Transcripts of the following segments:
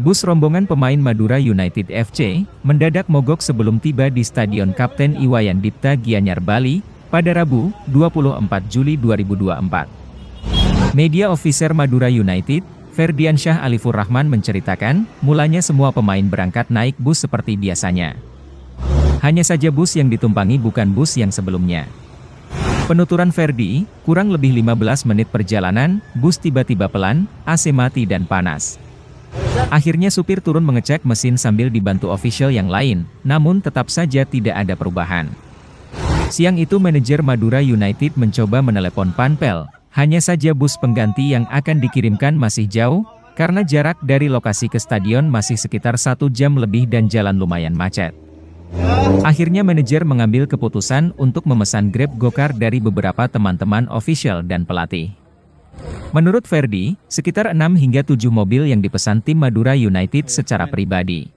Bus rombongan pemain Madura United FC mendadak mogok sebelum tiba di Stadion Kapten Iwayan Dipta Gianyar, Bali, pada Rabu, 24 Juli 2024. Media officer Madura United, Ferdiansyah Alifur Rahman menceritakan, mulanya semua pemain berangkat naik bus seperti biasanya. Hanya saja bus yang ditumpangi bukan bus yang sebelumnya. Penuturan Ferdi, kurang lebih 15 menit perjalanan, bus tiba-tiba pelan, AC mati dan panas. Akhirnya supir turun mengecek mesin sambil dibantu official yang lain, namun tetap saja tidak ada perubahan. Siang itu manajer Madura United mencoba menelepon Panpel, hanya saja bus pengganti yang akan dikirimkan masih jauh, karena jarak dari lokasi ke stadion masih sekitar 1 jam lebih dan jalan lumayan macet. Akhirnya manajer mengambil keputusan untuk memesan Grab Gokar dari beberapa teman-teman official dan pelatih. Menurut Ferdi, sekitar 6 hingga 7 mobil yang dipesan tim Madura United secara pribadi.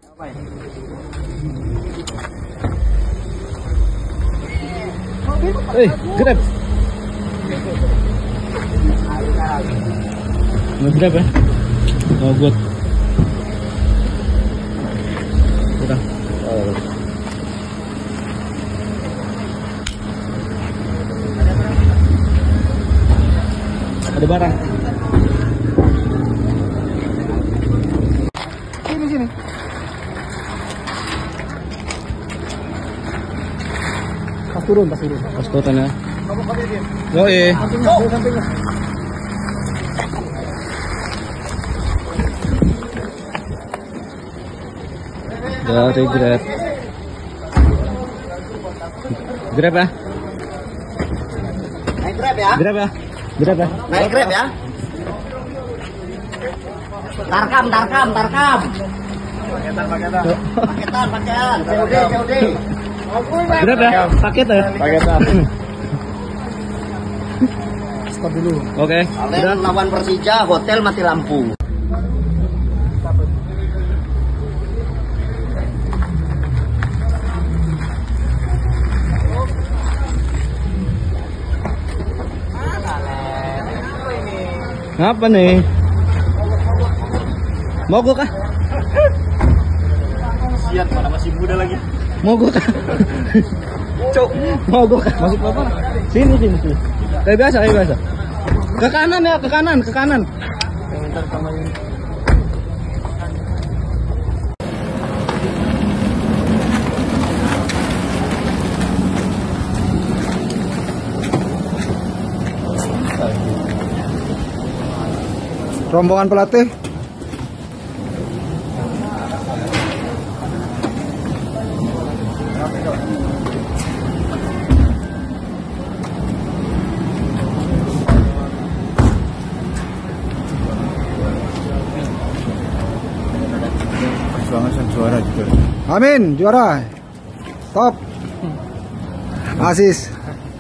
Grab. Grab ya? Oh, good. Udah. Ada barang. Sini. Pas turun ya. Oh iya. Sampingnya. Dari Grab. Grab ya? Naik Grab ya? Grab ya? Grab ya? Naik Grab ya? Tarkam. Paketan. COD. Grab ya? Paket ya? Paketan. Stop dulu. Oke. Kalian lawan Persija, hotel mati lampu. Ngapa nih? Mogok kah? Siap, mana masih muda lagi. Mogok kah? Cuk. Mogok kah? Masuk apa? Sini. Kayak biasa. Ke kanan ya, ke kanan. Rombongan pelatih. Perjuangan juara juga. Amin, juara. Top. Asis.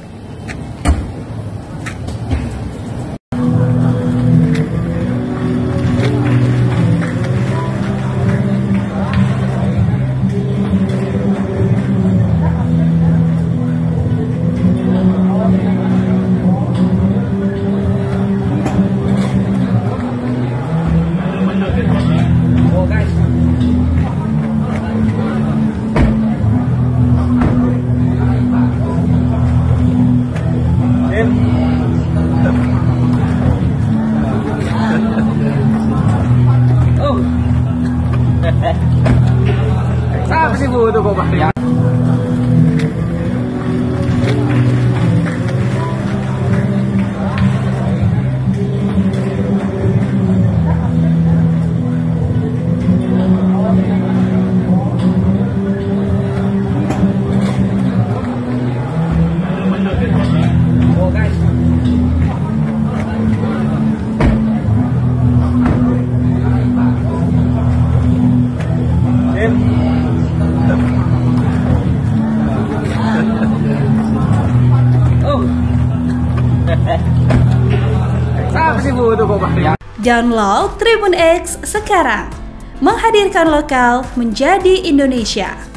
Apa sih Bu itu kok Pak? Apa sih Bu itu kok Pak? Download Tribun X sekarang, menghadirkan lokal menjadi Indonesia.